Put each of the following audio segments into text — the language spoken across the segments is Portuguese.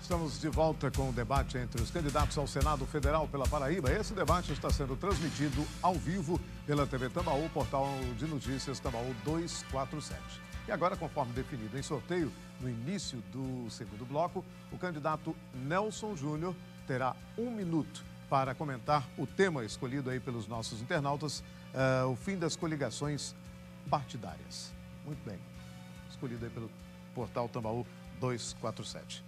Estamos de volta com o debate entre os candidatos ao Senado Federal pela Paraíba. Esse debate está sendo transmitido ao vivo pela TV Tambaú, portal de notícias Tambaú 247. E agora, conforme definido em sorteio, no início do segundo bloco, o candidato Nelson Júnior terá 1 minuto para comentar o tema escolhido aí pelos nossos internautas, o fim das coligações partidárias. Muito bem, escolhido aí pelo portal Tambaú 247.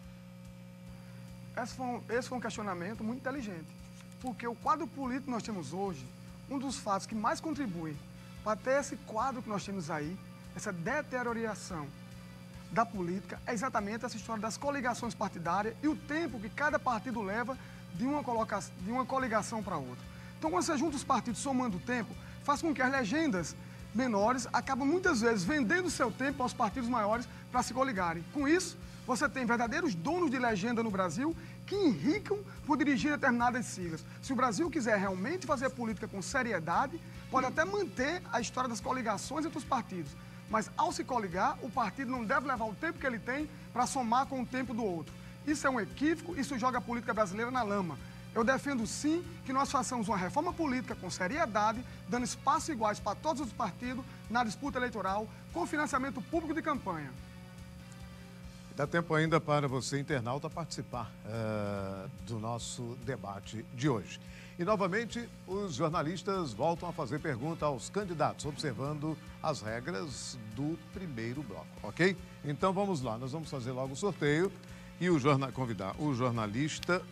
Esse foi um questionamento muito inteligente, porque o quadro político que nós temos hoje, um dos fatos que mais contribui para ter esse quadro que nós temos aí, essa deterioração da política, é exatamente essa história das coligações partidárias e o tempo que cada partido leva de uma coligação para outra. Então, quando você junta os partidos somando o tempo, faz com que as legendas menores acabam muitas vezes vendendo seu tempo aos partidos maiores para se coligarem. Com isso, você tem verdadeiros donos de legenda no Brasil que enricam por dirigir determinadas siglas. Se o Brasil quiser realmente fazer política com seriedade, pode até manter a história das coligações entre os partidos. Mas, ao se coligar, o partido não deve levar o tempo que ele tem para somar com o tempo do outro. Isso é um equívoco, isso joga a política brasileira na lama. Eu defendo, sim, que nós façamos uma reforma política com seriedade, dando espaços iguais para todos os partidos na disputa eleitoral, com financiamento público de campanha. Dá tempo ainda para você, internauta, participar do nosso debate de hoje. E, novamente, os jornalistas voltam a fazer pergunta aos candidatos, observando as regras do primeiro bloco, ok? Então, vamos lá, nós vamos fazer logo o sorteio e convidar o jornalista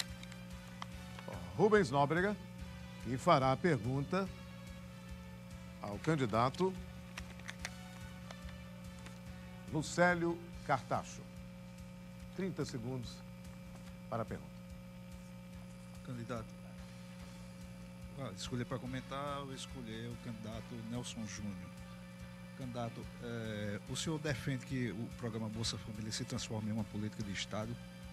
Rubens Nóbrega, que fará a pergunta ao candidato Lucélio Cartacho. 30 segundos para a pergunta. Candidato, escolher para comentar, eu escolher o candidato Nelson Júnior. Candidato, o senhor defende que o programa Bolsa Família se transforme em uma política de Estado?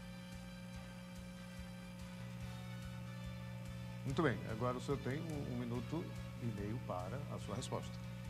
Muito bem, agora o senhor tem 1 minuto e meio para a sua resposta.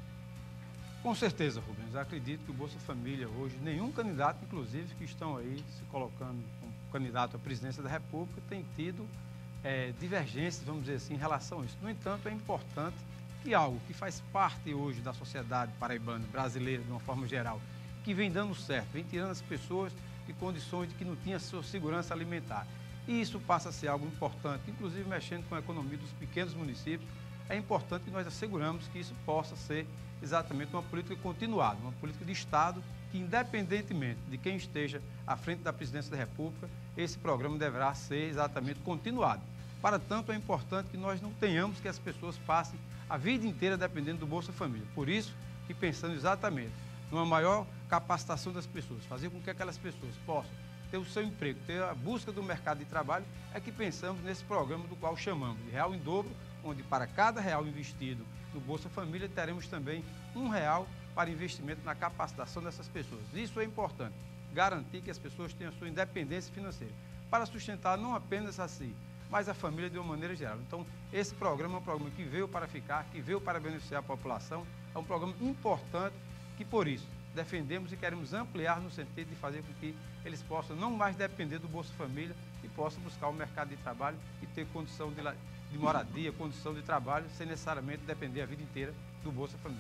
Com certeza, Rubens. Eu acredito que o Bolsa Família hoje, nenhum candidato, inclusive, que estão aí se colocando como candidato à presidência da República, tem tido divergências, vamos dizer assim, em relação a isso. No entanto, é importante que algo que faz parte hoje da sociedade paraibana, brasileira, de uma forma geral, que vem dando certo, vem tirando as pessoas de condições de que não tinha sua segurança alimentar. E isso passa a ser algo importante, inclusive mexendo com a economia dos pequenos municípios. É importante que nós asseguramos que isso possa ser exatamente uma política continuada, uma política de Estado que, independentemente de quem esteja à frente da presidência da República, esse programa deverá ser exatamente continuado. Para tanto, é importante que nós não tenhamos que as pessoas passem a vida inteira dependendo do Bolsa Família. Por isso que, pensando exatamente numa maior capacitação das pessoas, fazer com que aquelas pessoas possam ter o seu emprego, ter a busca do mercado de trabalho, é que pensamos nesse programa do qual chamamos de Real em Dobro, onde para cada real investido no Bolsa Família, teremos também R$1 para investimento na capacitação dessas pessoas. Isso é importante, garantir que as pessoas tenham a sua independência financeira, para sustentar não apenas a si, mas a família de uma maneira geral. Então, esse programa é um programa que veio para ficar, que veio para beneficiar a população, é um programa importante que, por isso, defendemos e queremos ampliar no sentido de fazer com que eles possam não mais depender do Bolsa Família e possam buscar o mercado de trabalho e ter condição de moradia, condição de trabalho, sem necessariamente depender a vida inteira do Bolsa Família.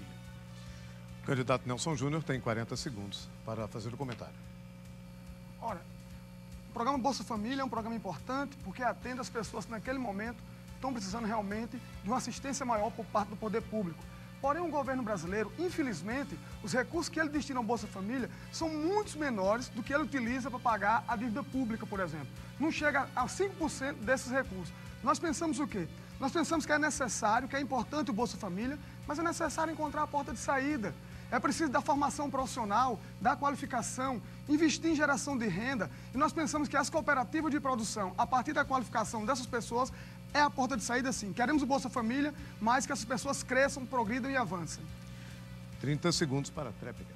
O candidato Nelson Júnior tem 40 segundos para fazer o comentário. Ora, o programa Bolsa Família é um programa importante porque atende as pessoas que naquele momento estão precisando realmente de uma assistência maior por parte do poder público. Porém, o governo brasileiro, infelizmente, os recursos que ele destina ao Bolsa Família são muito menores do que ele utiliza para pagar a dívida pública, por exemplo. Não chega a 5% desses recursos. Nós pensamos o quê? Nós pensamos que é necessário, que é importante o Bolsa Família, mas é necessário encontrar a porta de saída. É preciso da formação profissional, da qualificação, investir em geração de renda. E nós pensamos que as cooperativas de produção, a partir da qualificação dessas pessoas, é a porta de saída, sim. Queremos o Bolsa Família, mas que as pessoas cresçam, progridam e avancem. 30 segundos para a tréplica.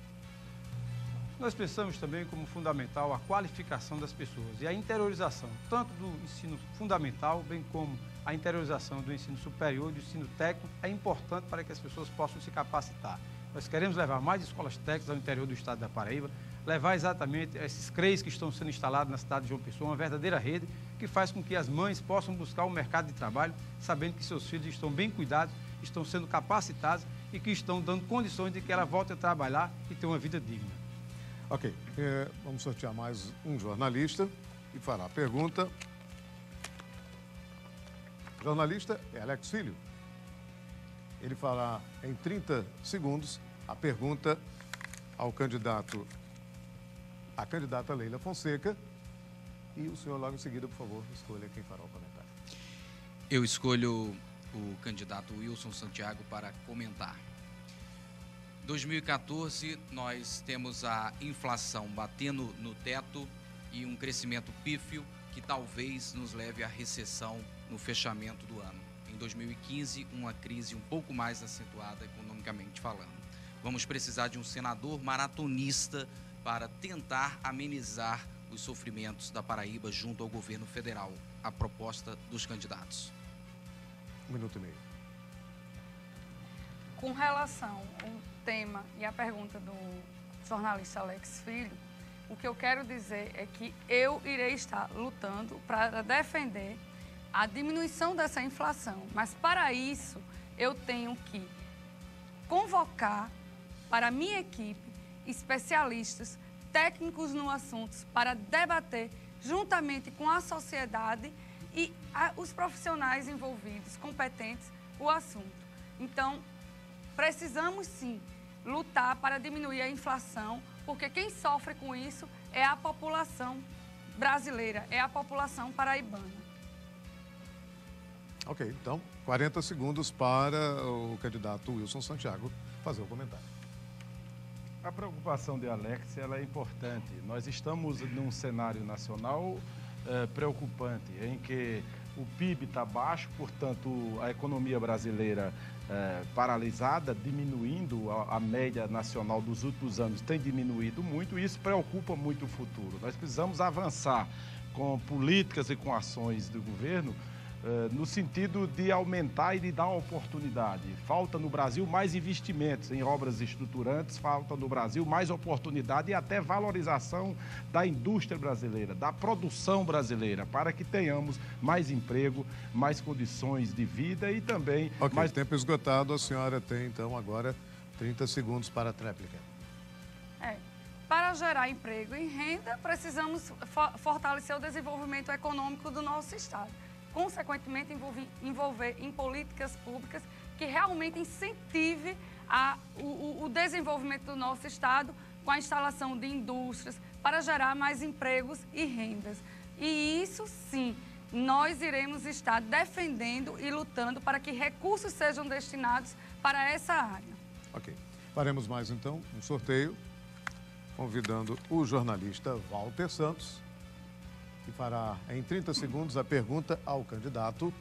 Nós pensamos também como fundamental a qualificação das pessoas e a interiorização, tanto do ensino fundamental, bem como a interiorização do ensino superior e do ensino técnico, é importante para que as pessoas possam se capacitar. Nós queremos levar mais escolas técnicas ao interior do estado da Paraíba, levar exatamente esses CREs que estão sendo instalados na cidade de João Pessoa, uma verdadeira rede que faz com que as mães possam buscar o mercado de trabalho, sabendo que seus filhos estão bem cuidados, estão sendo capacitados e que estão dando condições de que ela volte a trabalhar e ter uma vida digna. Ok, vamos sortear mais um jornalista e fará a pergunta. O jornalista é Alex Filho. Ele fará em 30 segundos a pergunta ao candidato, a candidata Leila Fonseca. E o senhor logo em seguida, por favor, escolha quem fará o comentário. Eu escolho o candidato Wilson Santiago para comentar. 2014, nós temos a inflação batendo no teto e um crescimento pífio que talvez nos leve à recessão no fechamento do ano. Em 2015, uma crise um pouco mais acentuada economicamente falando. Vamos precisar de um senador maratonista para tentar amenizar os sofrimentos da Paraíba junto ao governo federal. A proposta dos candidatos. 1 minuto e meio. Com relação ao tema e a pergunta do jornalista Alex Filho, o que eu quero dizer é que eu irei estar lutando para defender a diminuição dessa inflação. Mas, para isso, eu tenho que convocar para a minha equipe especialistas, técnicos no assunto, para debater juntamente com a sociedade e os profissionais envolvidos, competentes, o assunto. Então, precisamos sim lutar para diminuir a inflação, porque quem sofre com isso é a população brasileira, é a população paraibana. Ok, então, 40 segundos para o candidato Wilson Santiago fazer o comentário. A preocupação de Alex ela é importante. Nós estamos num cenário nacional preocupante, em que o PIB está baixo, portanto, a economia brasileira paralisada, diminuindo, a média nacional dos últimos anos tem diminuído muito, e isso preocupa muito o futuro. Nós precisamos avançar com políticas e com ações do governo no sentido de aumentar e de dar oportunidade. Falta no Brasil mais investimentos em obras estruturantes, falta no Brasil mais oportunidade e até valorização da indústria brasileira, da produção brasileira, para que tenhamos mais emprego, mais condições de vida e também... Ok, mais tempo esgotado, a senhora tem então agora 30 segundos para a tréplica. Para gerar emprego e renda, precisamos fortalecer o desenvolvimento econômico do nosso estado. Consequentemente, envolver em políticas públicas que realmente incentive o desenvolvimento do nosso estado com a instalação de indústrias para gerar mais empregos e rendas. E isso, sim, nós iremos estar defendendo e lutando para que recursos sejam destinados para essa área. Ok. Faremos mais, então, um sorteio, convidando o jornalista Walter Santos, que fará em 30 segundos a pergunta ao candidato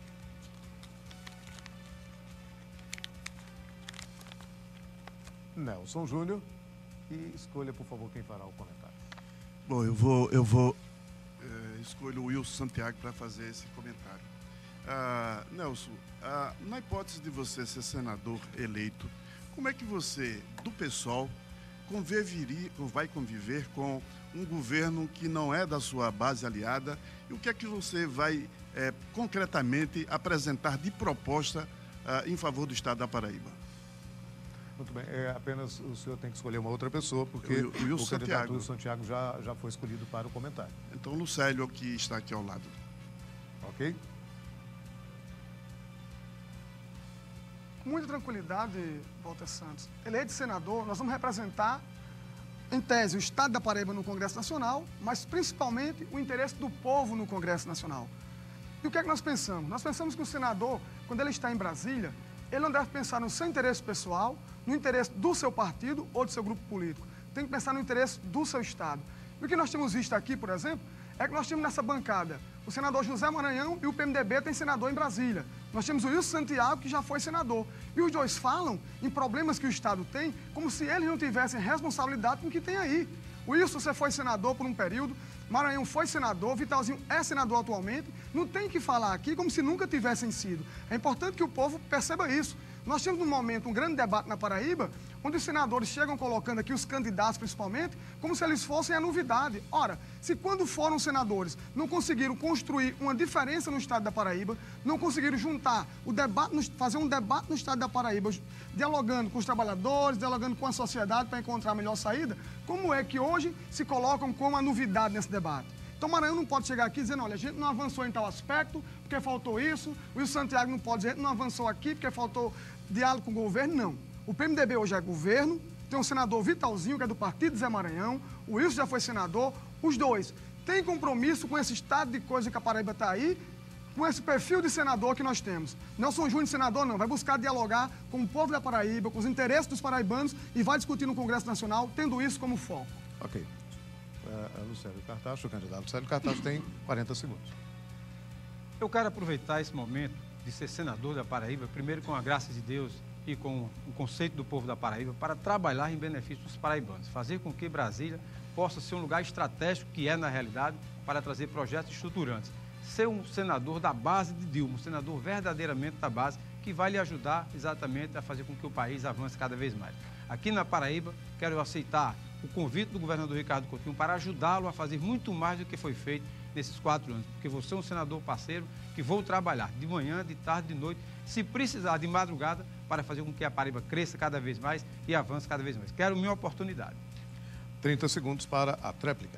Nelson Júnior. E escolha, por favor, quem fará o comentário. Bom, escolho o Wilson Santiago para fazer esse comentário. Nelson, na hipótese de você ser senador eleito, como é que você, do PSOL, vai conviver com um governo que não é da sua base aliada? E o que é que você vai concretamente apresentar de proposta em favor do estado da Paraíba? Muito bem, apenas o senhor tem que escolher uma outra pessoa, porque o candidato Santiago já foi escolhido para o comentário. Então, Lucélio, que está aqui ao lado. Ok? Com muita tranquilidade, Walter Santos. Eleito senador, nós vamos representar, em tese, o estado da Paraíba no Congresso Nacional, mas principalmente o interesse do povo no Congresso Nacional. E o que é que nós pensamos? Nós pensamos que o senador, quando ele está em Brasília, ele não deve pensar no seu interesse pessoal, no interesse do seu partido ou do seu grupo político. Tem que pensar no interesse do seu estado. E o que nós temos visto aqui, por exemplo, é que nós temos nessa bancada o senador José Maranhão e o PMDB tem senador em Brasília. Nós temos o Wilson Santiago, que já foi senador. E os dois falam em problemas que o estado tem, como se eles não tivessem responsabilidade com o que tem aí. O Wilson, você foi senador por um período, Maranhão foi senador, Vitalzinho é senador atualmente. Não tem que falar aqui como se nunca tivessem sido. É importante que o povo perceba isso. Nós temos, no momento, um grande debate na Paraíba, onde os senadores chegam colocando aqui, os candidatos principalmente, como se eles fossem a novidade. Ora, se quando foram senadores não conseguiram construir uma diferença no estado da Paraíba, não conseguiram juntar o debate, fazer um debate no estado da Paraíba, dialogando com os trabalhadores, dialogando com a sociedade para encontrar a melhor saída, como é que hoje se colocam como a novidade nesse debate? Então, Maranhão não pode chegar aqui dizendo, olha, a gente não avançou em tal aspecto, porque faltou isso. O Wilson Santiago não pode dizer, a gente não avançou aqui, porque faltou diálogo com o governo. Não. O PMDB hoje é governo, tem um senador Vitalzinho, que é do Partido Zé Maranhão, o Wilson já foi senador, os dois têm compromisso com esse estado de coisa que a Paraíba está aí, com esse perfil de senador que nós temos. Nelson Júnior, senador, não, vai buscar dialogar com o povo da Paraíba, com os interesses dos paraibanos e vai discutir no Congresso Nacional, tendo isso como foco. Ok. Lucélio Cartacho, o candidato Lucélio Cartacho tem 40 segundos. Eu quero aproveitar esse momento de ser senador da Paraíba, primeiro com a graça de Deus e com o conceito do povo da Paraíba, para trabalhar em benefício dos paraibanos, fazer com que Brasília possa ser um lugar estratégico, que é na realidade, para trazer projetos estruturantes. Ser um senador da base de Dilma, um senador verdadeiramente da base, que vai lhe ajudar exatamente a fazer com que o país avance cada vez mais. Aqui na Paraíba, quero aceitar o convite do governador Ricardo Coutinho para ajudá-lo a fazer muito mais do que foi feito nesses 4 anos, porque você é um senador parceiro que vou trabalhar de manhã, de tarde, de noite, se precisar de madrugada, para fazer com que a Paraíba cresça cada vez mais e avance cada vez mais. Quero minha oportunidade. 30 segundos para a tréplica.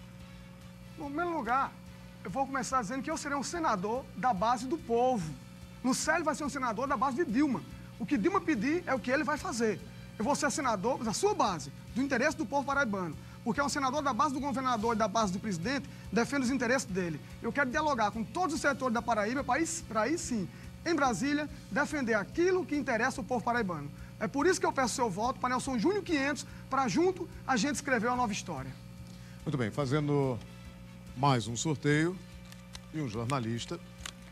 No primeiro lugar, eu vou começar dizendo que eu serei um senador da base do povo. Lucélio vai ser um senador da base de Dilma. O que Dilma pedir é o que ele vai fazer. Eu vou ser senador da sua base, do interesse do povo paraibano. Porque é um senador da base do governador e da base do presidente, defende os interesses dele. Eu quero dialogar com todos os setores da Paraíba para aí sim, em Brasília, defender aquilo que interessa o povo paraibano. É por isso que eu peço seu voto para Nelson Júnior 500, para junto a gente escrever uma nova história. Muito bem, fazendo mais um sorteio e um jornalista,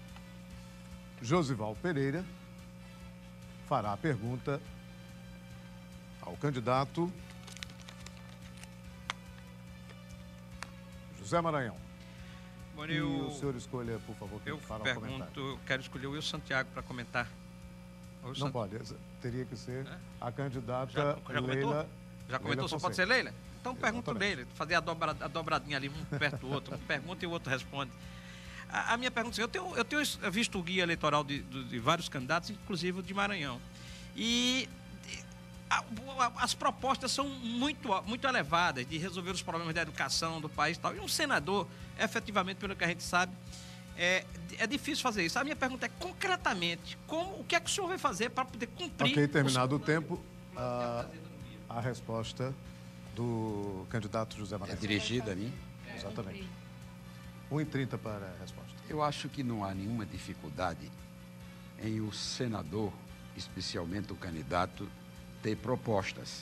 Josival Pereira, fará a pergunta ao candidato José Maranhão. Bom, e o senhor escolha, por favor, quem fará o comentário. Eu quero escolher o Wilson Santiago para comentar. Não pode, teria que ser a candidata Leila. Já comentou, só pode ser Leila? Então pergunta Leila, fazer a dobradinha ali, um perto do outro, um pergunta e o outro responde. A minha pergunta é, eu tenho visto o guia eleitoral de vários candidatos, inclusive o de Maranhão. E as propostas são muito elevadas de resolver os problemas da educação do país e tal. E um senador, efetivamente, pelo que a gente sabe, é difícil fazer isso. A minha pergunta é, concretamente, o que é que o senhor vai fazer para poder cumprir... Ok, terminado o tempo, a resposta do candidato José Maranhão. É dirigida a mim? Exatamente. 1h30 para a resposta. Eu acho que não há nenhuma dificuldade em o senador, especialmente o candidato, ter propostas.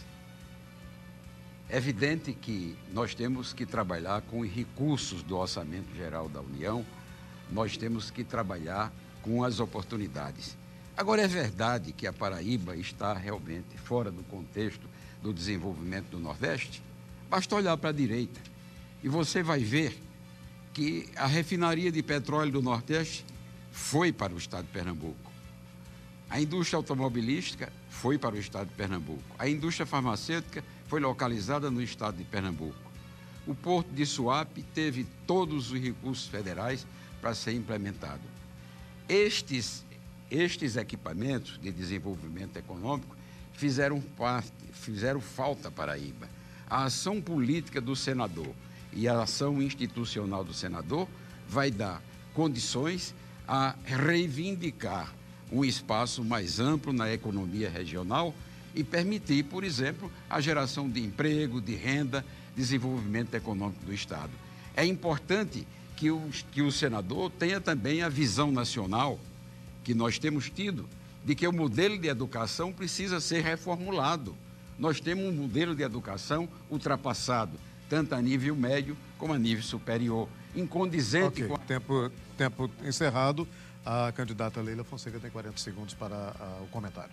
É evidente que nós temos que trabalhar com os recursos do Orçamento Geral da União, nós temos que trabalhar com as oportunidades. Agora, é verdade que a Paraíba está realmente fora do contexto do desenvolvimento do Nordeste? Basta olhar para a direita e você vai ver que a refinaria de petróleo do Nordeste foi para o estado de Pernambuco. A indústria automobilística foi para o estado de Pernambuco. A indústria farmacêutica foi localizada no estado de Pernambuco. O porto de Suape teve todos os recursos federais para ser implementado. Estes equipamentos de desenvolvimento econômico fizeram falta à Paraíba. A ação política do senador e a ação institucional do senador vai dar condições a reivindicar um espaço mais amplo na economia regional e permitir, por exemplo, a geração de emprego, de renda, desenvolvimento econômico do Estado. É importante que o senador tenha também a visão nacional que nós temos tido de que o modelo de educação precisa ser reformulado. Nós temos um modelo de educação ultrapassado, tanto a nível médio como a nível superior, incondizente com... Tempo encerrado. A candidata Leila Fonseca tem 40 segundos para o comentário.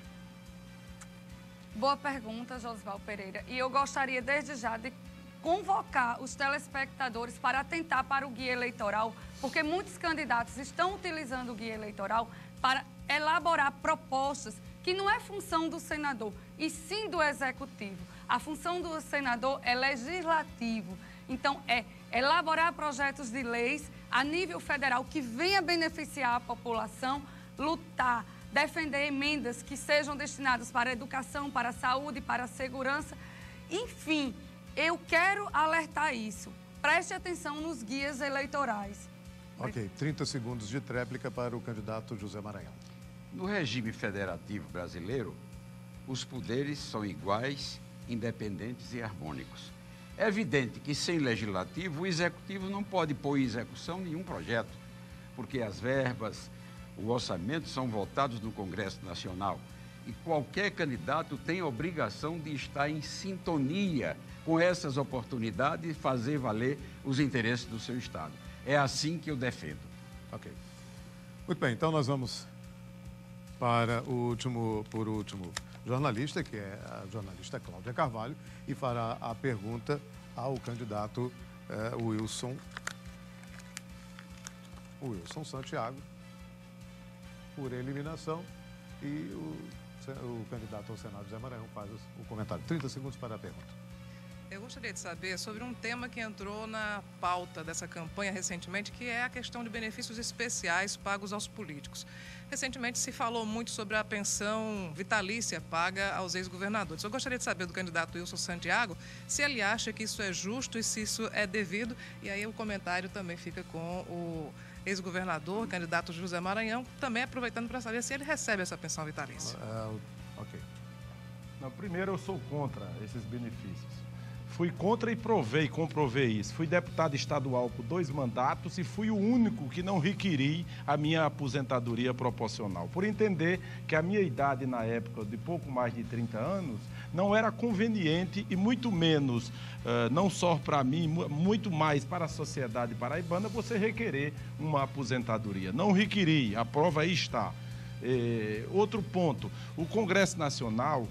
Boa pergunta, Josival Pereira. E eu gostaria, desde já, de convocar os telespectadores para atentar para o guia eleitoral, porque muitos candidatos estão utilizando o guia eleitoral para elaborar propostas que não é função do senador, e sim do executivo. A função do senador é legislativo. Então, é elaborar projetos de leis a nível federal que venha beneficiar a população, lutar, defender emendas que sejam destinadas para a educação, para a saúde, para a segurança. Enfim, eu quero alertar isso. Preste atenção nos guias eleitorais. Ok, 30 segundos de tréplica para o candidato José Maranhão. No regime federativo brasileiro, os poderes são iguais, independentes e harmônicos. É evidente que sem legislativo, o executivo não pode pôr em execução nenhum projeto, porque as verbas, o orçamento são votados no Congresso Nacional e qualquer candidato tem a obrigação de estar em sintonia com essas oportunidades e fazer valer os interesses do seu Estado. É assim que eu defendo. Ok. Muito bem, então nós vamos para o último jornalista, que é a jornalista Cláudia Carvalho, e fará a pergunta ao candidato Wilson Santiago, por eliminação, e o candidato ao Senado, José Maranhão, faz o comentário. 30 segundos para a pergunta. Eu gostaria de saber sobre um tema que entrou na pauta dessa campanha recentemente, que é a questão de benefícios especiais pagos aos políticos. Recentemente se falou muito sobre a pensão vitalícia paga aos ex-governadores. Eu gostaria de saber do candidato Wilson Santiago se ele acha que isso é justo e se isso é devido. E aí o comentário também fica com o ex-governador, candidato José Maranhão, também aproveitando para saber se ele recebe essa pensão vitalícia. Ok. Não, primeiro, eu sou contra esses benefícios. Fui contra e comprovei isso. Fui deputado estadual por 2 mandatos e fui o único que não requeri a minha aposentadoria proporcional, por entender que a minha idade na época, de pouco mais de 30 anos, não era conveniente e muito menos, não só para mim, muito mais para a sociedade paraibana, você requerer uma aposentadoria. Não requeri, a prova aí está. Outro ponto, o Congresso Nacional,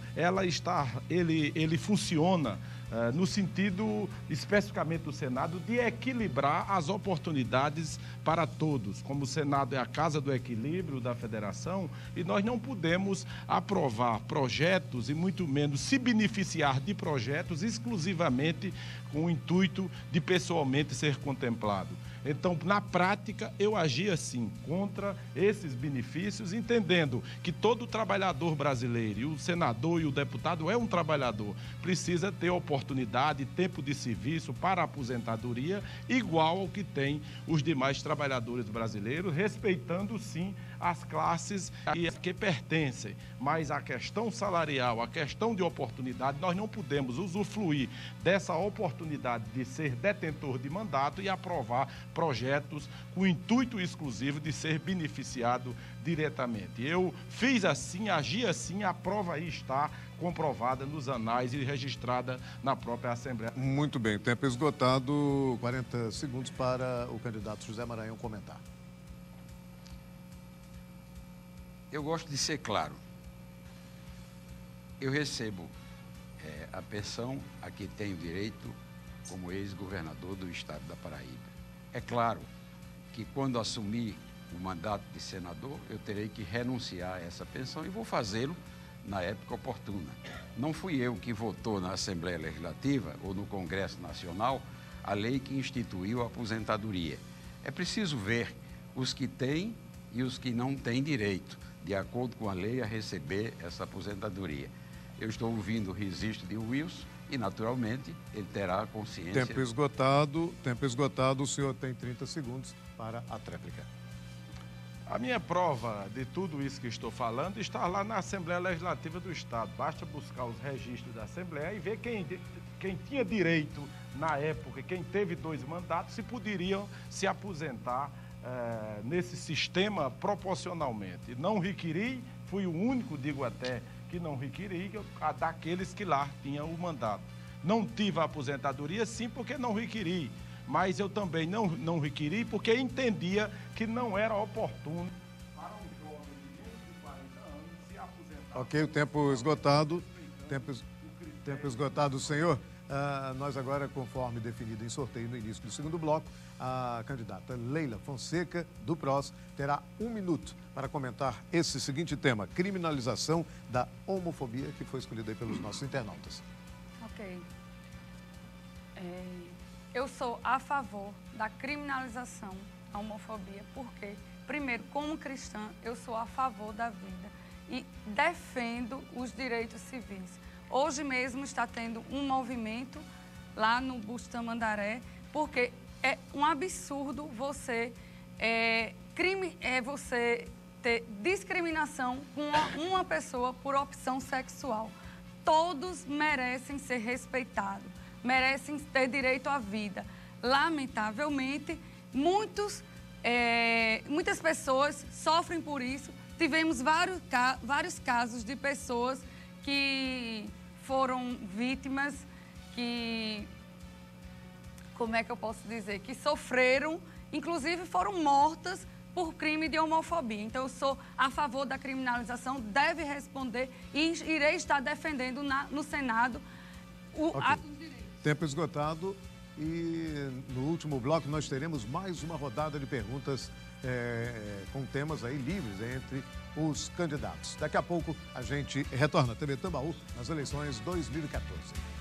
ele funciona no sentido, especificamente do Senado, de equilibrar as oportunidades para todos. Como o Senado é a casa do equilíbrio da federação, e nós não podemos aprovar projetos e muito menos se beneficiar de projetos exclusivamente com o intuito de pessoalmente ser contemplado. Então, na prática, eu agi assim, contra esses benefícios, entendendo que todo trabalhador brasileiro, e o senador e o deputado é um trabalhador, precisa ter oportunidade, tempo de serviço para a aposentadoria, igual ao que tem os demais trabalhadores brasileiros, respeitando, sim, as classes que pertencem. Mas a questão salarial, a questão de oportunidade, nós não podemos usufruir dessa oportunidade de ser detentor de mandato e aprovar projetos com o intuito exclusivo de ser beneficiado diretamente. Eu fiz assim, agi assim, a prova aí está comprovada nos anais e registrada na própria Assembleia. Muito bem, tempo esgotado, 40 segundos para o candidato José Maranhão comentar. Eu gosto de ser claro. Eu recebo a pensão a que tenho direito como ex-governador do estado da Paraíba. É claro que quando assumir o mandato de senador, eu terei que renunciar a essa pensão e vou fazê-lo na época oportuna. Não fui eu que votou na Assembleia Legislativa ou no Congresso Nacional a lei que instituiu a aposentadoria. É preciso ver os que têm e os que não têm direito, de acordo com a lei, a receber essa aposentadoria. Eu estou ouvindo o registro de Wilson e, naturalmente, ele terá consciência... Tempo esgotado, o senhor tem 30 segundos para a tréplica. A minha prova de tudo isso que estou falando está lá na Assembleia Legislativa do Estado. Basta buscar os registros da Assembleia e ver quem tinha direito na época, quem teve 2 mandatos, se poderiam se aposentar nesse sistema proporcionalmente. Não requeri, fui o único, digo até, que não requeri, daqueles que lá tinham o mandato. Não tive a aposentadoria, sim, porque não requeri, mas eu também não requeri porque entendia que não era oportuno para um jovem de menos de 40 anos se aposentar. Ok, o tempo esgotado. Tempo esgotado, senhor. Nós agora, conforme definido em sorteio no início do segundo bloco, a candidata Leila Fonseca, do PROS, terá 1 minuto para comentar esse seguinte tema: criminalização da homofobia, que foi escolhido aí pelos nossos internautas. Ok. Eu sou a favor da criminalização da homofobia, porque, primeiro, como cristã, eu sou a favor da vida e defendo os direitos civis. Hoje mesmo está tendo um movimento lá no Busto Tamandaré, porque é um absurdo você ter discriminação com uma pessoa por opção sexual. Todos merecem ser respeitados, merecem ter direito à vida. Lamentavelmente, muitas pessoas sofrem por isso. Tivemos vários casos de pessoas que foram vítimas, como é que eu posso dizer, que sofreram, inclusive foram mortas por crime de homofobia. Então, eu sou a favor da criminalização, deve responder e irei estar defendendo no Senado os direitos. Tempo esgotado e no último bloco nós teremos mais uma rodada de perguntas com temas aí livres entre os candidatos. Daqui a pouco a gente retorna à TV Tambaú nas eleições 2014.